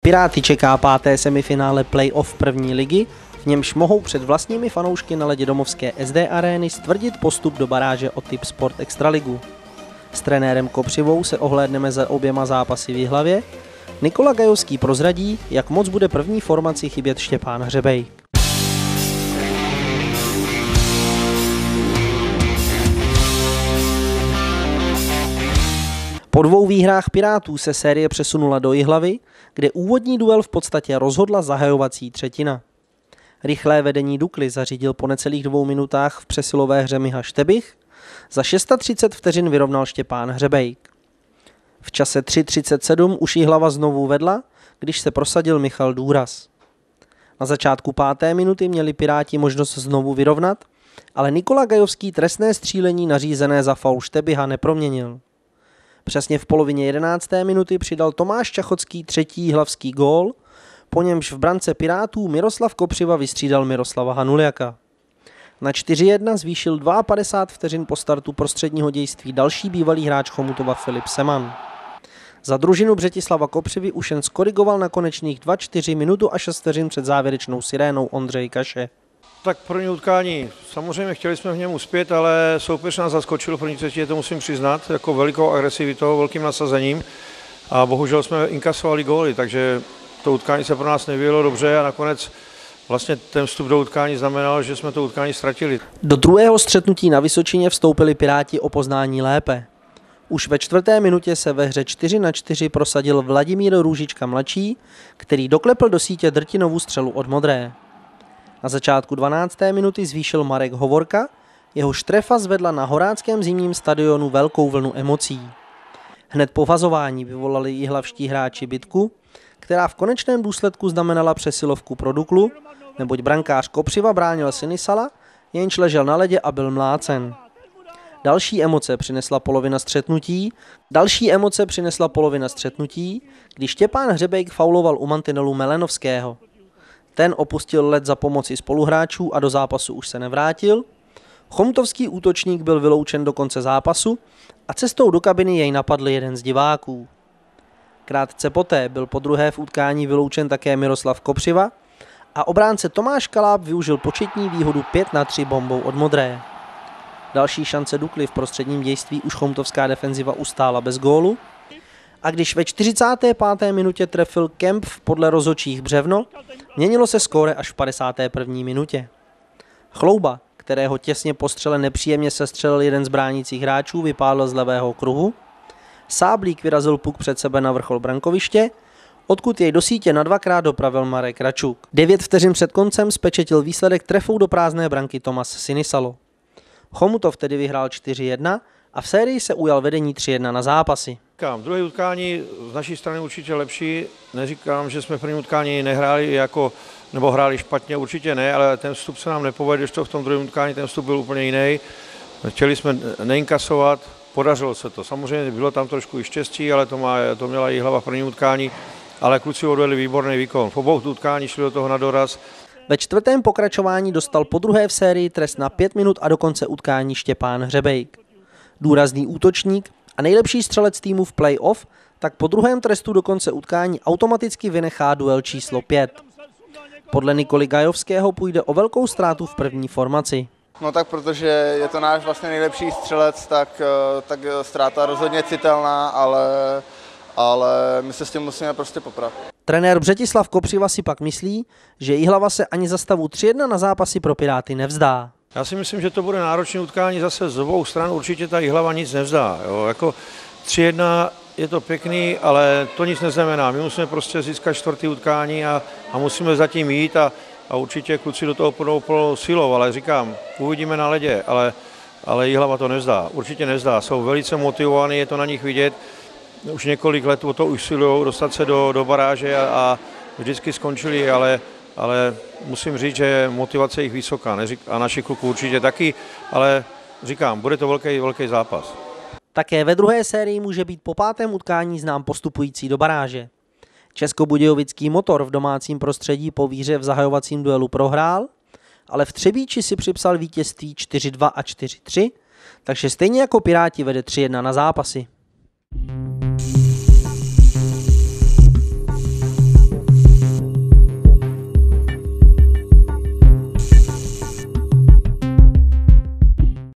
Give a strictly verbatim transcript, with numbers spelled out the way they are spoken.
Piráty čeká páté semifinále playoff první ligy, v němž mohou před vlastními fanoušky na ledě domovské S D arény stvrdit postup do baráže o Tip Sport Extraligu. S trenérem Kopřivou se ohlédneme za oběma zápasy v Jihlavě. Nikola Gajovský prozradí, jak moc bude první formaci chybět Štěpán Hřebejk. Po dvou výhrách Pirátů se série přesunula do Jihlavy, kde úvodní duel v podstatě rozhodla zahajovací třetina. Rychlé vedení Dukly zařídil po necelých dvou minutách v přesilové hře Miha Štebich, za třicet šest vteřin vyrovnal Štěpán Hřebejk. V čase tři třicet sedm už Jihlava znovu vedla, když se prosadil Michal Důraz. Na začátku páté minuty měli Piráti možnost znovu vyrovnat, ale Nikola Gajovský trestné střílení nařízené za faul Štebiha neproměnil. Přesně v polovině jedenácté minuty přidal Tomáš Čachocký třetí jihlavský gól, po němž v brance Pirátů Miroslav Kopřiva vystřídal Miroslava Hanuliaka. Na čtyři jedna zvýšil padesát dva vteřin po startu prostředního dějství další bývalý hráč Chomutova Filip Seman. Za družinu Břetislava Kopřivy už jen skorigoval na konečných dva čtyři minutu a šest vteřin před závěrečnou sirénou Ondřej Kaše. Tak první utkání, samozřejmě chtěli jsme v něm uspět, ale soupeř nás zaskočil v první třetině, to musím přiznat, jako velikou agresivitou, velkým nasazením a bohužel jsme inkasovali góly, takže to utkání se pro nás nevyjelo dobře a nakonec vlastně ten vstup do utkání znamenal, že jsme to utkání ztratili. Do druhého střetnutí na Vysočině vstoupili Piráti o poznání lépe. Už ve čtvrté minutě se ve hře čtyři na čtyři prosadil Vladimír Růžička mladší, který doklepl do sítě drtinovou střelu od modré. Na začátku dvanácté minuty zvýšil Marek Hovorka, jehož trefa zvedla na horáckém zimním stadionu velkou vlnu emocí. Hned po vazování vyvolali jihlavští hráči bitku, která v konečném důsledku znamenala přesilovku pro Duklu, neboť brankář Kopřiva bránil Sinisala, jenž ležel na ledě a byl mlácen. Další emoce přinesla polovina střetnutí, další emoce přinesla polovina střetnutí, když Štěpán Hřebejk fauloval u mantinelu Melenovského. Ten opustil led za pomoci spoluhráčů a do zápasu už se nevrátil. Chomutovský útočník byl vyloučen do konce zápasu a cestou do kabiny jej napadl jeden z diváků. Krátce poté byl podruhé v utkání vyloučen také Miroslav Kopřiva a obránce Tomáš Kaláb využil početní výhodu pět na tři bombou od modré. Další šance Dukly v prostředním dějství už chomutovská defenziva ustála bez gólu. A když ve čtyřicáté páté minutě trefil Kemp podle rozhodčích břevno, měnilo se skóre až v padesáté první minutě. Chlouba, kterého těsně po střele nepříjemně sestřelil jeden z bránících hráčů, vypálil z levého kruhu. Sáblík vyrazil puk před sebe na vrchol brankoviště, odkud jej do sítě na dvakrát dopravil Marek Račuk. Devět vteřin před koncem spečetil výsledek trefou do prázdné branky Tomas Sinisalo. Chomutov tedy vyhrál čtyři jedna a v sérii se ujal vedení tři jedna na zápasy. Říkám, druhé utkání z naší strany určitě lepší. Neříkám, že jsme v prvním utkání nehráli jako, nebo hráli špatně, určitě ne, ale ten vstup se nám nepovedl, když to v tom druhém utkání ten vstup byl úplně jiný. Chtěli jsme neinkasovat, podařilo se to. Samozřejmě bylo tam trošku i štěstí, ale to, má, to měla Jihlava v prvním utkání, ale kluci odvedli výborný výkon. V obou utkání šli do toho na doraz. Ve čtvrtém pokračování dostal podruhé v sérii trest na pět minut a do konce utkání Štěpán Hřebejk. Důrazný útočník a nejlepší střelec týmu v play-off tak po druhém trestu do konce utkání automaticky vynechá duel číslo pět. Podle Nikoly Gajovského půjde o velkou ztrátu v první formaci. No tak protože je to náš vlastně nejlepší střelec, tak, tak ztráta rozhodně citelná, ale, ale my se s tím musíme prostě poprat. Trenér Břetislav Kopřiva si pak myslí, že Jihlava se ani za stavu tři jedna na zápasy pro Piráty nevzdá. Já si myslím, že to bude náročné utkání zase z obou stran, určitě ta Jihlava nic nevzdá. Jo. Jako tři jedna je to pěkný, ale to nic neznamená. My musíme prostě získat čtvrtý utkání a, a musíme zatím jít a, a určitě kluci do toho půjdou plnou silou, ale říkám, uvidíme na ledě, ale, ale Jihlava to nevzdá, určitě nevzdá. Jsou velice motivovaní, je to na nich vidět, už několik let o to usilují dostat se do, do baráže a, a vždycky skončili, ale ale musím říct, že motivace je jich vysoká a našich kluků určitě taky, ale říkám, bude to velký, velký zápas. Také ve druhé sérii může být po pátém utkání znám postupující do baráže. Českobudějovický Motor v domácím prostředí po výhře v zahajovacím duelu prohrál, ale v Třebíči si připsal vítězství čtyři dva a čtyři tři, takže stejně jako Piráti vede tři jedna na zápasy.